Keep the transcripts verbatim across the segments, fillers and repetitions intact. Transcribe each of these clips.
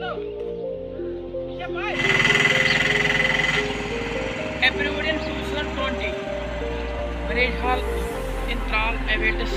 Approved in twenty twenty. Marriage hall in Tral awaits.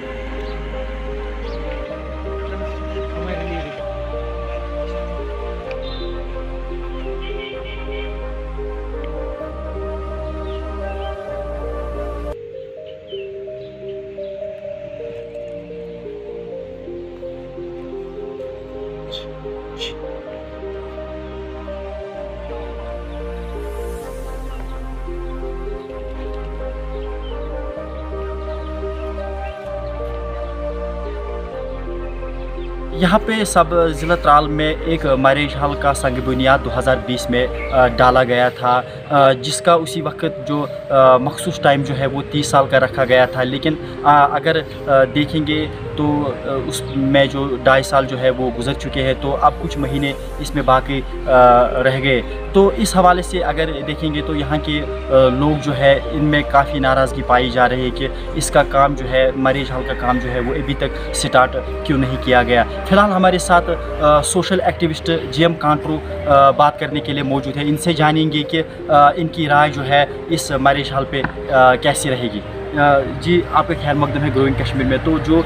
यहाँ पे सब ज़िला त्राल में एक मैरिज हॉल का संग बुनियाद दो हज़ार बीस में डाला गया था, जिसका उसी वक्त जो मखसूस टाइम जो है वो तीस साल का रखा गया था। लेकिन अगर देखेंगे तो उसमें जो ढाई साल जो है वो गुजर चुके हैं, तो अब कुछ महीने इसमें बाकी रह गए। तो इस हवाले से अगर देखेंगे तो यहाँ के लोग जो है इनमें काफ़ी नाराज़गी पाई जा रही है कि इसका काम जो है मैरिज हॉल का काम जो है वो अभी तक स्टार्ट क्यों नहीं किया गया। फ़िलहाल हमारे साथ आ, social activist G M Kantroo बात करने के लिए मौजूद है। इनसे जानेंगे कि आ, इनकी राय जो है इस मैरिज हॉल पे आ, कैसी रहेगी। आ, जी, आपका खैर मकदम है ग्रोइंग कश्मीर में। तो जो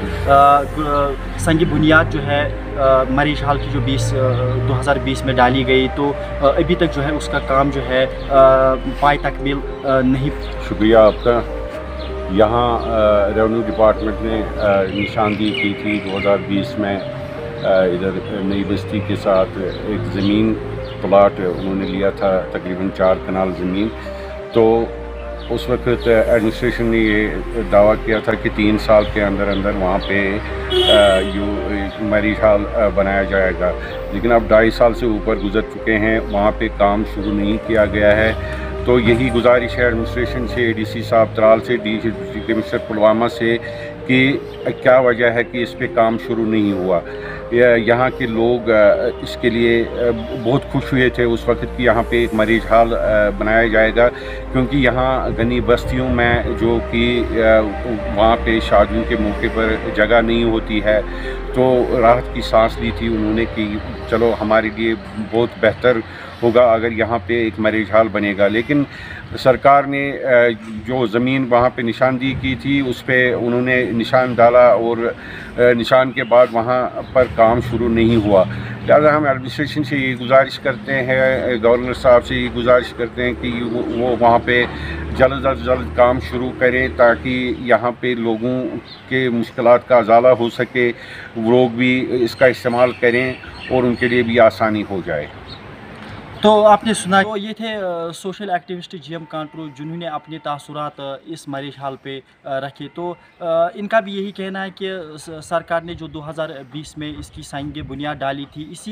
संग बुनियाद जो है मैरिज हॉल की जो बीस दो हज़ार बीस में डाली गई, तो आ, अभी तक जो है उसका काम जो है पाई तकमील नहीं। शुक्रिया आपका। यहाँ रेवेन्यू डिपार्टमेंट ने निशानदेही की थी दो हज़ार बीस में, इधर नई बस्ती के साथ एक ज़मीन प्लाट उन्होंने लिया था, तकरीबन चार कनाल ज़मीन। तो उस वक्त एडमिनिस्ट्रेशन ने ये दावा किया था कि तीन साल के अंदर अंदर वहाँ पे यू मैरिज हॉल बनाया जाएगा। लेकिन अब ढाई साल से ऊपर गुजर चुके हैं, वहाँ पे काम शुरू नहीं किया गया है। तो यही गुजारिश है एडमिनिस्ट्रेशन से, एडीसी साहब त्राल से, डी कमिश्नर पुलवामा से, कि क्या वजह है कि इस पे काम शुरू नहीं हुआ। यहाँ के लोग इसके लिए बहुत खुश हुए थे उस वक्त कि यहाँ पे एक मैरिज हॉल बनाया जाएगा, क्योंकि यहाँ घनी बस्तियों में जो कि वहाँ पे शादियों के मौके पर जगह नहीं होती है, तो राहत की सांस ली थी उन्होंने कि चलो हमारे लिए बहुत बेहतर होगा अगर यहाँ पे एक मैरिज हॉल बनेगा। लेकिन सरकार ने जो ज़मीन वहाँ पे निशानदेही की थी उस पर उन्होंने निशान डाला और निशान के बाद वहाँ पर काम शुरू नहीं हुआ। लिहाजा हम एडमिनिस्ट्रेशन से ये गुजारिश करते हैं, गवर्नर साहब से ये गुजारिश करते हैं कि वो वहाँ पे जल्द अज जल्द काम शुरू करें, ताकि यहाँ पे लोगों के मुश्किलात का अजाला हो सके, लोग भी इसका इस्तेमाल करें और उनके लिए भी आसानी हो जाए। तो आपने सुना, तो ये थे social activist G M Kantroo, जिन्होंने अपने तासुरात इस मैरिज हॉल पे रखे। तो आ, इनका भी यही कहना है कि सरकार ने जो दो हज़ार बीस में इसकी संग बुनियाद डाली थी, इसी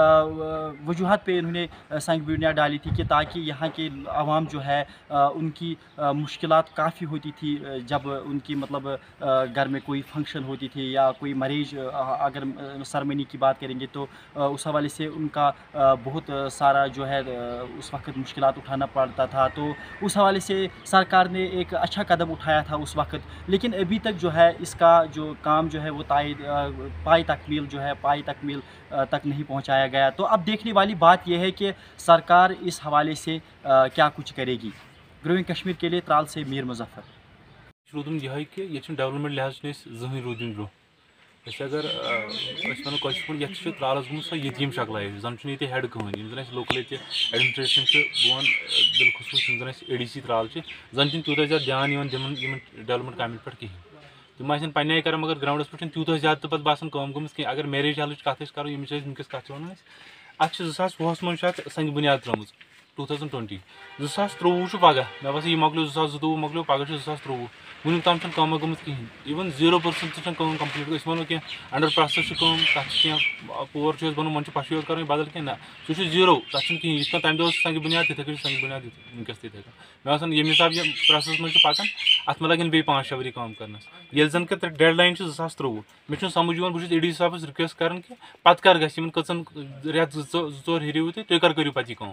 वजूहत पे इन्होंने संग बुनियाद डाली थी कि ताकि यहाँ के आवाम जो है आ, उनकी मुश्किलात काफ़ी होती थी जब उनकी मतलब आ, घर में कोई फंक्शन होती थी या कोई मैरिज, अगर सरमनी की बात करेंगे तो आ, उस हवाले से उनका आ, बहुत सारा जो है उस वक्त मुश्किलात उठाना पड़ता था। तो उस हवाले से सरकार ने एक अच्छा कदम उठाया था उस वक्त, लेकिन अभी तक जो है इसका जो काम जो है वो ताई पाई तकमील जो है पाई तकमील तक नहीं पहुंचाया गया। तो अब देखने वाली बात यह है कि सरकार इस हवाले से क्या कुछ करेगी। ग्रोइंग कश्मीर के लिए त्राल से मीर मुजफ्फर। रोदन यह कि ये डेवलपमेंट लिहाज जहन रोदन ब्रो अगर वो कशर पे त्रालस गुम सो यतीम शक्ल जन ये हेड कहन जन लोकल एडमिनिस्ट्रेशन बह बिलखसूस जन ए डी सी त्राल जन तूत ज्यादा ध्यान डेवलपमेंट काम पे कहें, तुम आन पे कर मगर ग्राउंडस पे तूत ज्यादा तो बासान कम गम कहीं। अगर मैरिज हॉल कत करो यमिच वनकस कत वन अत ज़ास वुहस मज संग बुनियाद त्रम टू थाउजेंड ट्वेंटी ज़ास त्रोवु पगह मे बस यह मकलो ज़ास ज़ुतोवु मकलो पगह ज़ास त्रोवु वुन तम कम गम कहीं। इवन जीरो परसेंट कम कम्प्लीट वो क्या अंडर प्रोसेस कम तथा पोर बन मन पश योत कर बदल क्या ना सह जीरो तथा कहीं ये तमें दो संग बुनियाद थे संग बुनियाद वनकस तक मे बसान ये हिसाब ये प्रोसेस मज पकान अत मे लगन बे पाँच शे वरी काम करनस ये जन कि डेड लाइन ज़ास त्रोवु मे समझ बस ए डी साहब रिक्वेस्ट कर पत कर गन रेत जोर हिरू तुम कर करू पे काम।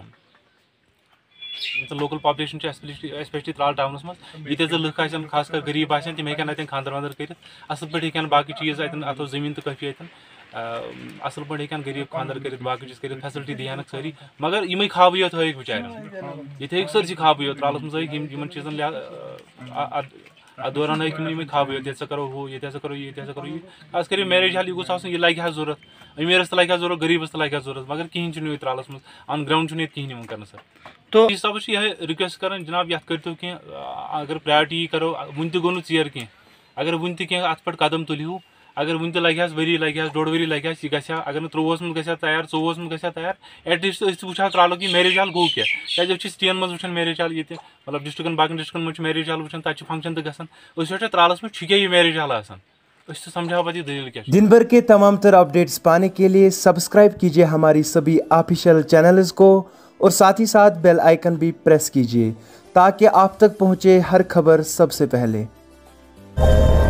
Local population specially Tral towns मज ये लुक आन खास कर गरीब आन तम हेन अतन खानदर वानदर कर असल पे हेन बाकी चीज़ अतन अतो जमीन तो काफ़ी अतन اصل پہ ہیکن غریب خاندر کرت باقی چیز کرت فیسلٹی دہن ساری مگر یمے خوابی یوت ہائک بچارن یہ سرسی خوابی یوت ترالس مز ہائک چیزن اتھ دوران ہائک یمے خوابی یوت یہ کرو ہو یہ کرو یہ کرو یہ خاص کر میریج حال یہ گوس آسن یہ لگہ ضرورت امیرس تہ لگہ ضرورت غریبس تہ لگہ ضرورت مگر کہین چھ یہ ترالس مز آن گراؤنڈ چھ یہ کہین کر سر تو حساب سے یہ رکویسٹ کران جناب یہ کرتو کی اگر پریارٹی کرو ون تہ گو نا ژیر کی اگر ون تہ کی ات پہ قدم تلیو اگر ون تہ لگہ وری لگہ ڈوڑ وری لگہ یہ گھا اگر نا تروہس من گھا تیار ژوہس من گھا تیار ایٹ لیسٹ اس وچھا ترالو کہ میریج حال گو کیا کیازِ سٹین مز وچھان میریج حال یہ مطلب ڈسٹرکن باقین ڈسٹرکن مجھ میریج حال وچھان تتہ فنکشن تہ گژھان اس وچھا ترالس مجھ چھکے یہ میریج حال آسان اس سے سمجھاؤ پتہ یہ دلیل کیا دن بھر کے تمام تر اپڈیٹس پانے کے لیے سبسکرائب کیجیے ہماری سبھی آفیشیل چینلز کو اور ساتھ ہی ساتھ بیل آئیکن بھی پریس کیجیے تاکہ آپ تک پہنچے ہر خبر سب سے پہلے.